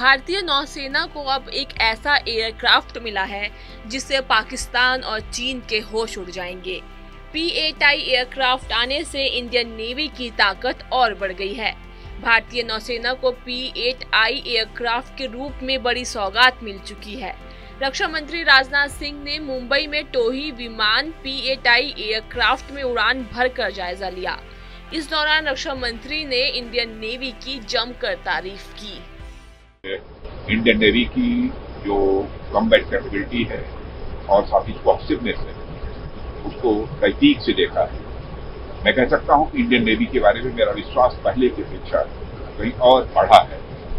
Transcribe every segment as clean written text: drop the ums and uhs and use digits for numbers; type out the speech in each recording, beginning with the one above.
भारतीय नौसेना को अब एक ऐसा एयरक्राफ्ट मिला है जिससे पाकिस्तान और चीन के होश उड़ जाएंगे। P-8I एयरक्राफ्ट आने से इंडियन नेवी की ताकत और बढ़ गई है। भारतीय नौसेना को P-8I एयरक्राफ्ट के रूप में बड़ी सौगात मिल चुकी है। रक्षा मंत्री राजनाथ सिंह ने मुंबई में टोही विमान P-8I एयरक्राफ्ट में उड़ान भरकर जायजा लिया। इस दौरान रक्षा मंत्री ने इंडियन नेवी की जमकर तारीफ की। इंडियन नेवी की जो कॉम्बैट कैपेबिलिटी है और साथ ही कॉक्सिवनेस है, उसको नजदीक से देखा है। मैं कह सकता हूं कि इंडियन नेवी के बारे में मेरा विश्वास पहले की अपेक्षा कहीं और बढ़ा है।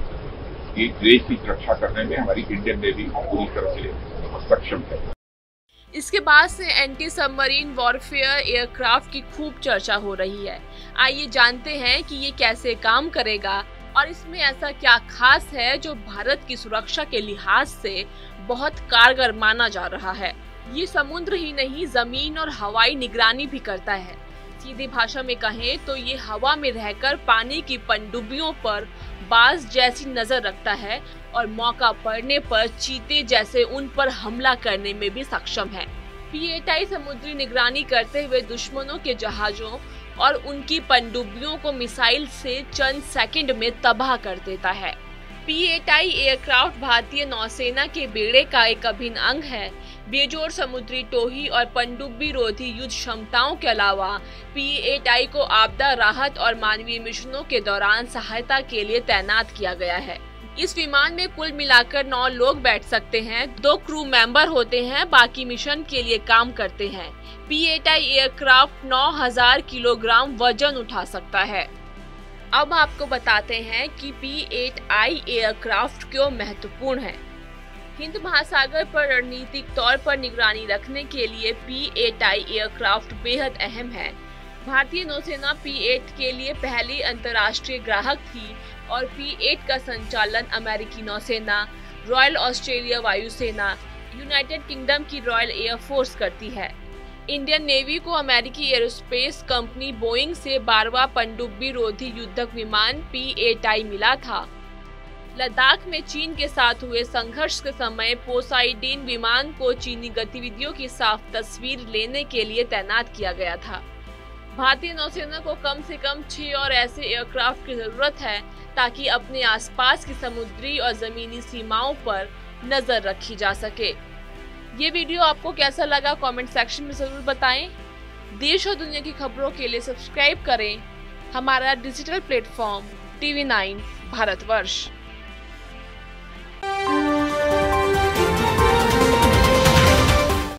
ये देश की सुरक्षा करने में हमारी इंडियन नेवी पूरी तरह से सक्षम है। इसके बाद से एंटी सबमरीन वॉरफेयर एयरक्राफ्ट की खूब चर्चा हो रही है। आइए जानते हैं कि ये कैसे काम करेगा और इसमें ऐसा क्या खास है जो भारत की सुरक्षा के लिहाज से बहुत कारगर माना जा रहा है। ये समुद्र ही नहीं, जमीन और हवाई निगरानी भी करता है। सीधी भाषा में कहें तो ये हवा में रहकर पानी की पनडुब्बियों पर बाज जैसी नजर रखता है और मौका पड़ने पर चीते जैसे उन पर हमला करने में भी सक्षम है। P-8I समुद्री निगरानी करते हुए दुश्मनों के जहाजों और उनकी पनडुब्बियों को मिसाइल से चंद सेकंड में तबाह कर देता है। P-8I एयरक्राफ्ट भारतीय नौसेना के बेड़े का एक अभिन्न अंग है। बेजोड़ समुद्री टोही और पनडुब्बी रोधी युद्ध क्षमताओं के अलावा P-8I को आपदा राहत और मानवीय मिशनों के दौरान सहायता के लिए तैनात किया गया है। इस विमान में कुल मिलाकर 9 लोग बैठ सकते हैं। 2 क्रू मेंबर होते हैं, बाकी मिशन के लिए काम करते हैं। P-8I एयरक्राफ्ट 9000 किलोग्राम वजन उठा सकता है। अब आपको बताते हैं कि P-8I एयरक्राफ्ट क्यों महत्वपूर्ण है। हिंद महासागर पर रणनीतिक तौर पर निगरानी रखने के लिए P-8I एयरक्राफ्ट बेहद अहम है। भारतीय नौसेना P-8 के लिए पहली अंतर्राष्ट्रीय ग्राहक थी और P-8 का संचालन अमेरिकी नौसेना, रॉयल ऑस्ट्रेलिया वायुसेना, यूनाइटेड किंगडम की रॉयल एयर फोर्स करती है। इंडियन नेवी को अमेरिकी एरोस्पेस कंपनी बोइंग से 12वां पनडुब्बी रोधी युद्धक विमान P-8I मिला था। लद्दाख में चीन के साथ हुए संघर्ष के समय पोसाइडन विमान को चीनी गतिविधियों की साफ तस्वीर लेने के लिए तैनात किया गया था। भारतीय नौसेना को कम से कम 6 और ऐसे एयरक्राफ्ट की जरूरत है ताकि अपने आसपास की समुद्री और जमीनी सीमाओं पर नजर रखी जा सके। ये वीडियो आपको कैसा लगा कमेंट सेक्शन में जरूर बताएं। देश और दुनिया की खबरों के लिए सब्सक्राइब करें हमारा डिजिटल प्लेटफॉर्म TV9 भारतवर्ष।